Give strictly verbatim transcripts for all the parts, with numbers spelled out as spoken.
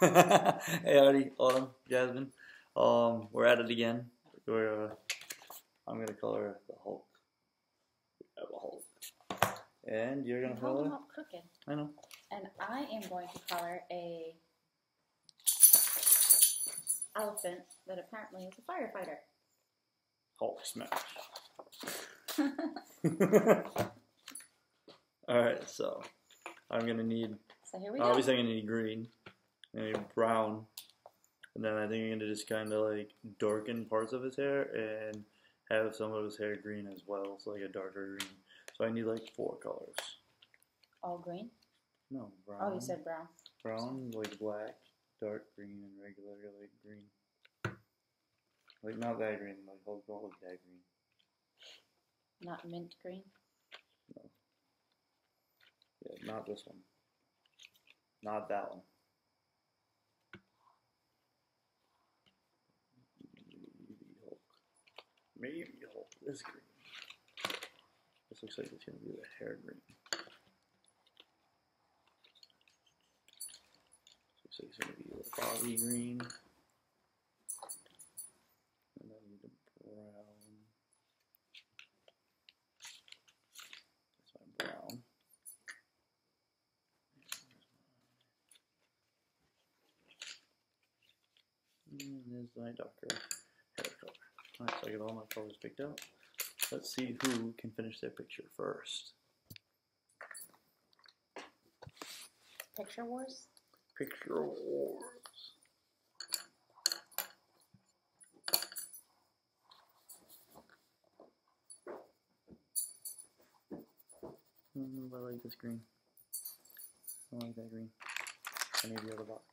Hey, Artie, Autumn, Jasmine. Um, we're at it again. We're, uh, I'm gonna color the Hulk. We have a Hulk. And you're gonna I'm holding color? up crooked. I know. And I am going to color a elephant that apparently is a firefighter. Hulk smash. Alright, so I'm gonna need, So here we go. obviously I'm gonna need green. I'm gonna need brown. And then I think I'm gonna just kinda like darken parts of his hair and have some of his hair green as well. So like a darker green. So I need like four colors. All green? No, brown. Oh, you said brown. Brown, like black, dark green, and regular like green. Like not that green, like Hulk don't look that green. Not mint green? No. Yeah, not this one. Not that one. Maybe Hulk. Maybe Hulk. This green. This looks like it's gonna be the hair green. Looks like it's gonna be the body green. And then I need the brown. That's my brown. And there's my darker hair color. Alright, so I got all my colors picked out. Let's see who can finish their picture first. Picture wars? Picture wars. I don't know if I like this green. I don't like that green. I need the other box.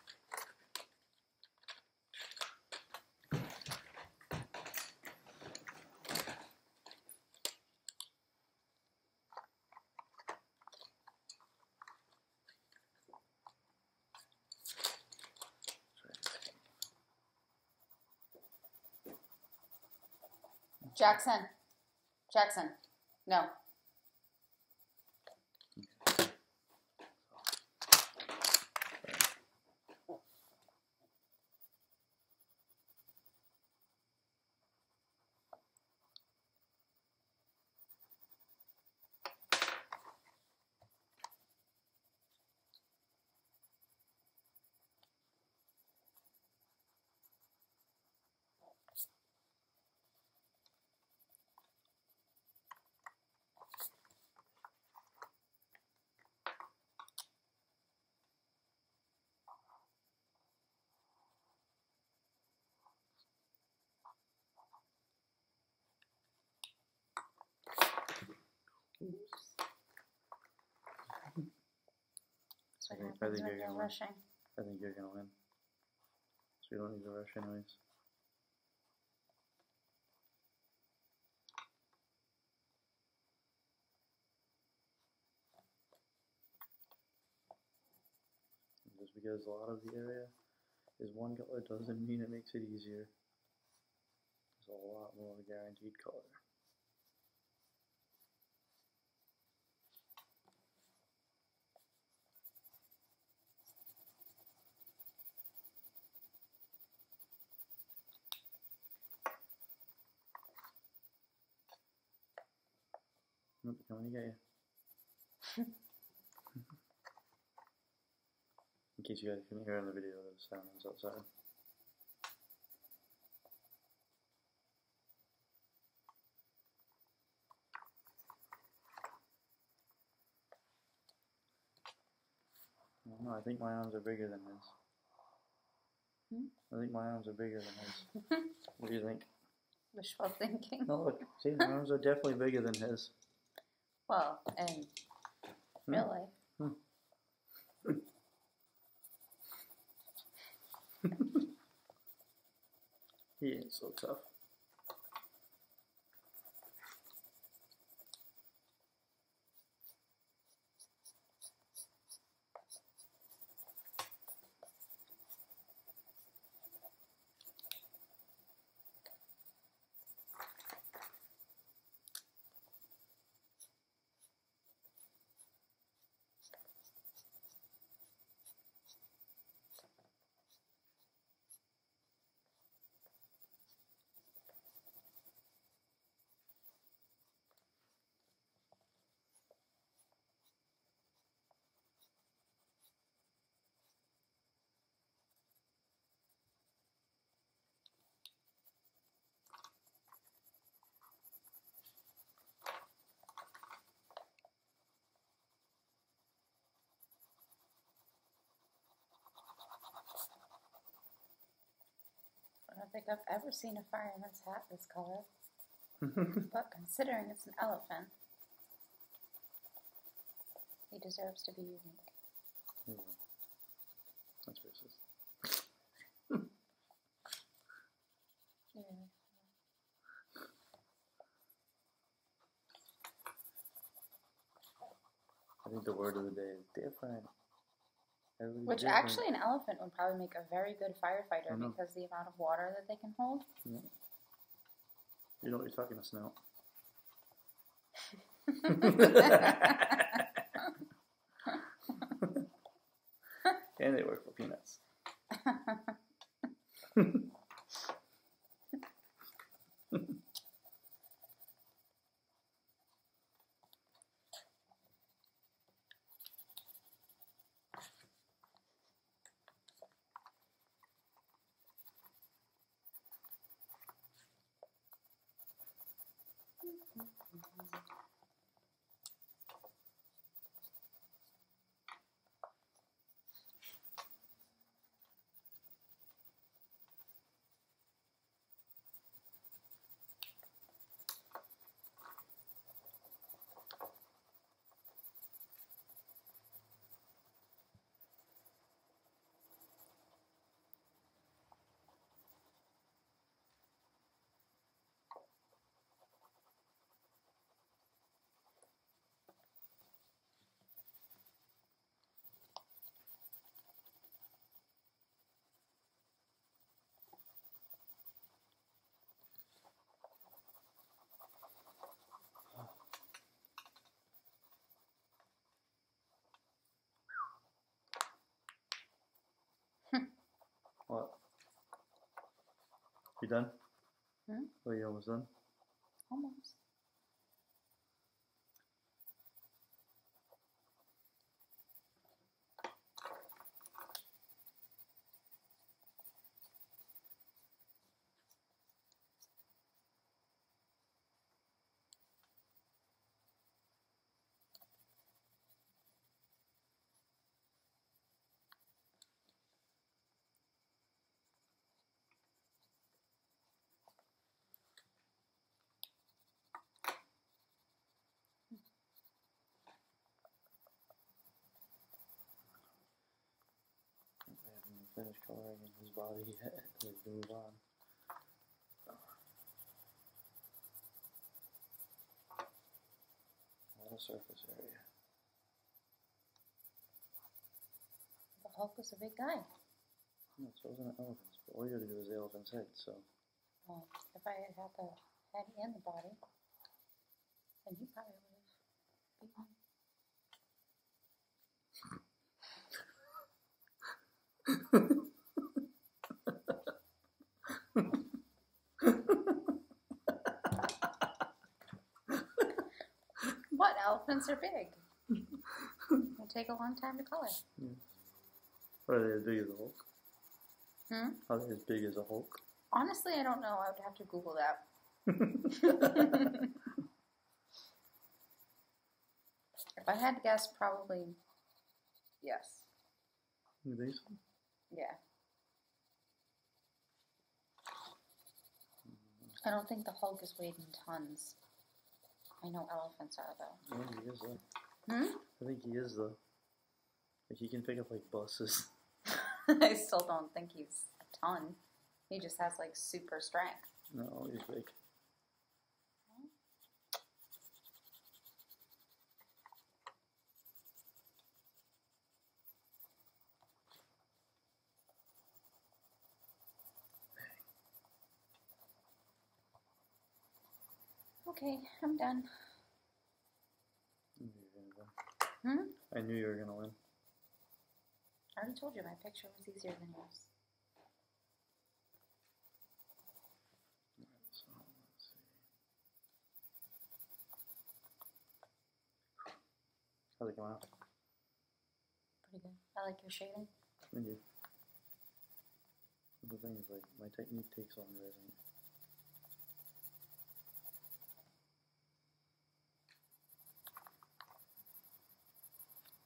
Jackson. Jackson. No. So I think, what I think happens you're when you're gonna win. rushing? I think you're gonna win. So we don't need to rush anyways. Just because a lot of the area is one color doesn't mean it makes it easier. There's a lot more guaranteed color. Nope, coming to get you. In case you guys couldn't hear in the video, the sound is outside. I don't know, I think my arms are bigger than his. Hmm? I think my arms are bigger than his. What do you think? Wishful thinking. No, look, see, my arms are definitely bigger than his. Well, and Hmm. really. Hmm. He ain't so tough. don't think I've ever seen a fireman's hat this color. But considering it's an elephant, he deserves to be unique. Yeah. That's racist. Yeah. I think the word of the day is different. Everybody's Which different. actually an elephant would probably make a very good firefighter because the amount of water that they can hold. Yeah. You know what you're talking to, Snout. And they work for peanuts. What? You done? Hmm? Oh, you almost done? Almost. I haven't even finished coloring in his body yet. Let's move on. A lot of surface area. The Hulk was a big guy. No, so wasn't an elephant. But all you gotta do is the elephant's head, so. Well, if I had had the head and the body, then he probably would have beaten me. What? Elephants are big. It'll take a long time to color. Yeah. Are they as big as a Hulk? Hmm? Are they as big as a Hulk? Honestly, I don't know. I would have to Google that. If I had to guess, probably yes. You think so? Yeah. I don't think the Hulk is weighed in tons. I know elephants are, though. I think he is, though. Hmm? I think he is, though. Like, he can pick up, like, buses. I still don't think he's a ton. He just has, like, super strength. No, he's big. Okay, I'm done. I knew you were gonna win. Hmm? I knew you were gonna win. I already told you my picture was easier than yours. So, let's see. How's it going out? Pretty good. I like your shading. Thank you. The thing is, like, my technique takes longer, I think.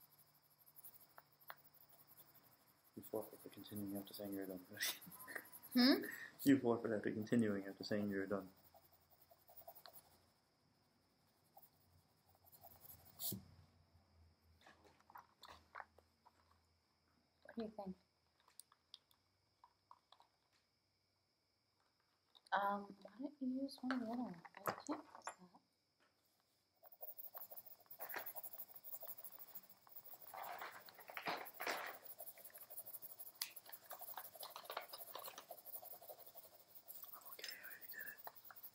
You forfeit for continuing after saying you're done. Hmm? You forfeit after continuing after saying you're done. What do you think? Um, why don't you use one of the other ones? I can't use that. Okay, I already did it.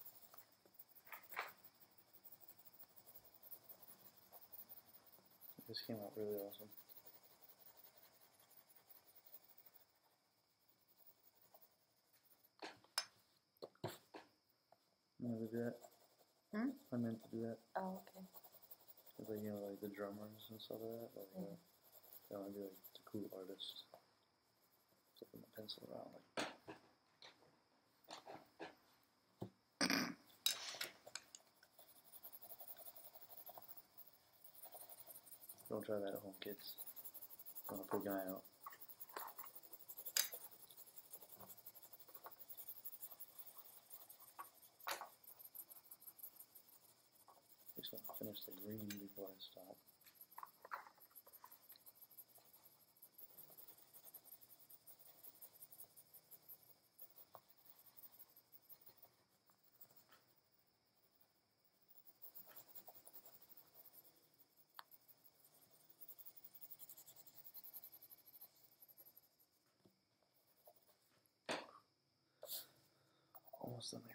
This came out really awesome. I meant to do that. Hmm? I meant to do that. Oh, okay. Cause like, you know, like the drummers and stuff like that. Like, Yeah. uh, they want to be like the cool artists. Flipping the pencil around like. Don't try that at home, kids. I'm gonna poke an eye out. Just want to finish the green before I stop. Almost done my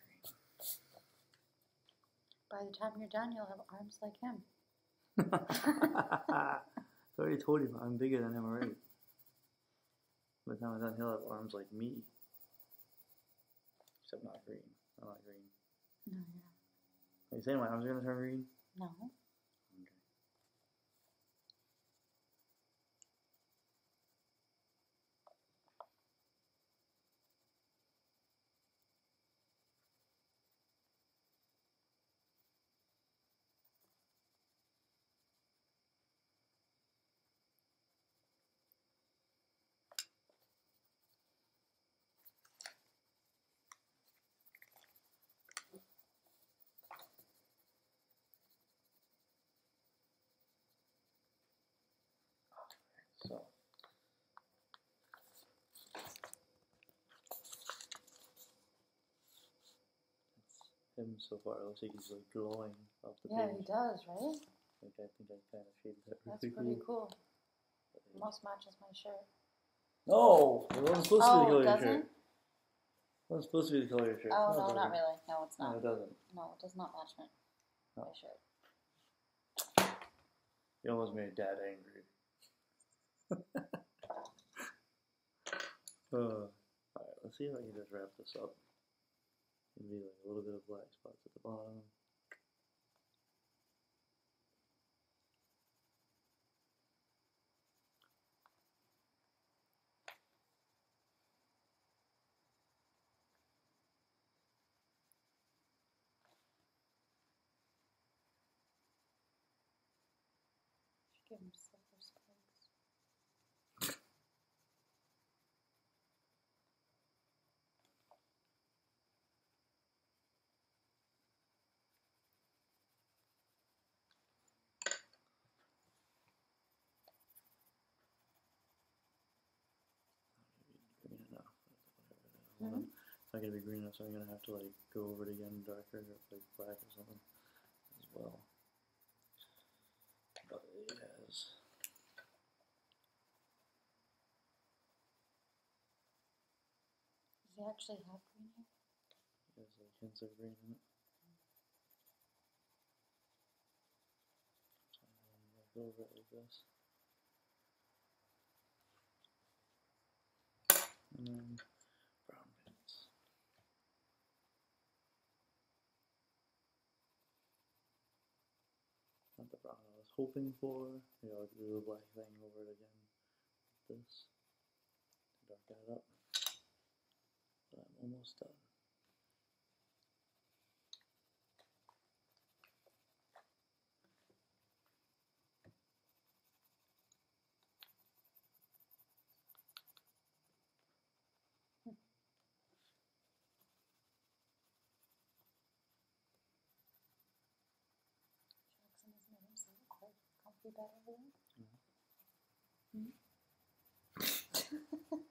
By the time you're done, you'll have arms like him. green. I already told you, I'm bigger than him already. By the time I'm done, he'll have arms like me. Except not green. I'm not green. No, yeah. Are you saying my arms are gonna turn green? No. Okay. So. That's him so far. It looks like he's like glowing off the Yeah, page. he does, right? Like I think I kind of shaded that That's really pretty cool. cool. Almost matches my shirt. No! It wasn't supposed to be the Oh, color it of your shirt. doesn't? It wasn't supposed to be the color of your shirt. Oh, it no, doesn't. not really. No, it's No, not. it doesn't. No, it does not match my, No. my shirt. You almost made Dad angry. uh, Alright, let's see if I can just wrap this up. Maybe like a little bit of black spots at the bottom. Give him silver spikes. Green enough. Mm-hmm. It's not gonna be green enough, so I'm gonna have to like go over it again darker, like black or something as well. But it has. Does he actually have green hair? It has like hints of green in it. So I'm gonna go over it like this. And then brown bits. Not the brown I was hoping for. Maybe I'll do the black thing over it again. Like this. To darken it up. But I'm almost done. be better for them? Mm-hmm. Hmm?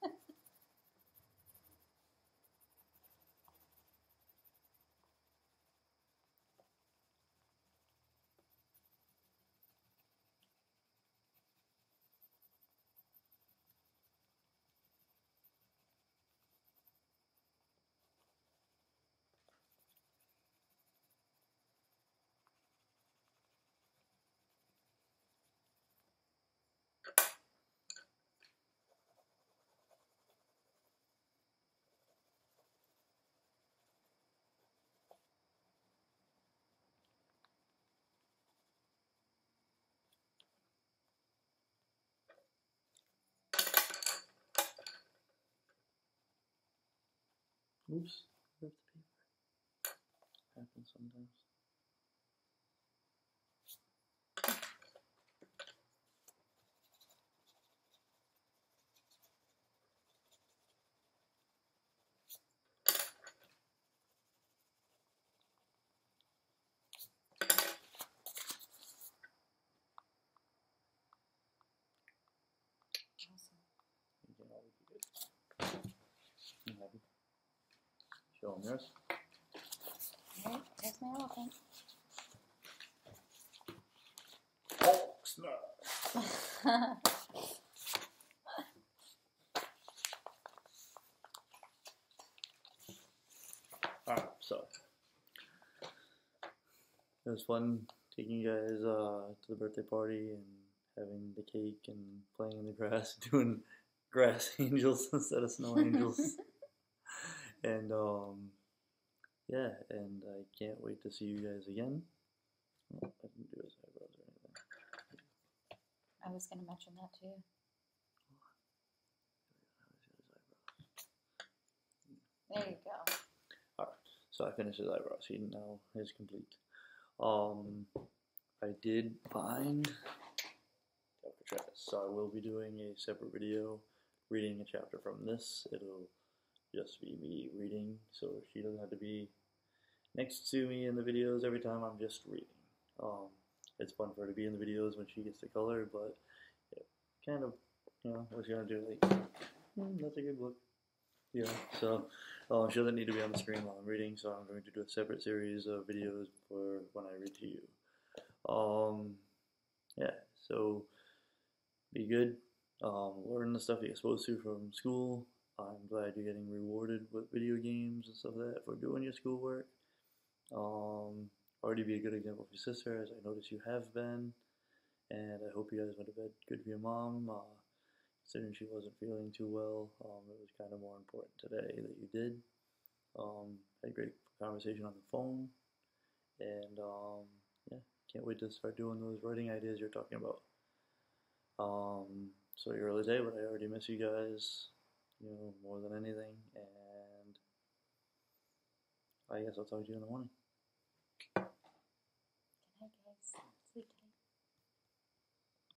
Oops, that's the paper. Happens sometimes. Awesome. You can always be good. I'm happy. Show them yours. Alright, there's my elephant. Oh, snap. Alright, so it was fun taking you guys uh, to the birthday party and having the cake and playing in the grass, doing grass angels instead of snow angels. And um, yeah, and I can't wait to see you guys again. Oh, I didn't do his eyebrows or anything. I was going to mention that too. There you go. Alright, so I finished his eyebrows. He now is complete. Um, I did find Alcatraz, so I will be doing a separate video reading a chapter from this. It'll just be me reading, so she doesn't have to be next to me in the videos every time I'm just reading. Um, it's fun for her to be in the videos when she gets to color, but yeah, kind of, you know, what's she gonna do? Like, hmm, that's a good book. Yeah, so uh, she doesn't need to be on the screen while I'm reading, so I'm going to do a separate series of videos for when I read to you. Um, yeah, so be good. Um, learn the stuff you're supposed to from school. I'm glad you're getting rewarded with video games and stuff like that for doing your schoolwork. Um, already be a good example for your sister, as I notice you have been. And I hope you guys went to bed good for your mom. Uh, considering she wasn't feeling too well, um, it was kind of more important today that you did. Um, had a great conversation on the phone. And um, yeah, can't wait to start doing those writing ideas you're talking about. Um, so your early day, but I already miss you guys, you know, more than anything. And I guess I'll talk to you in the morning. Good night, guys.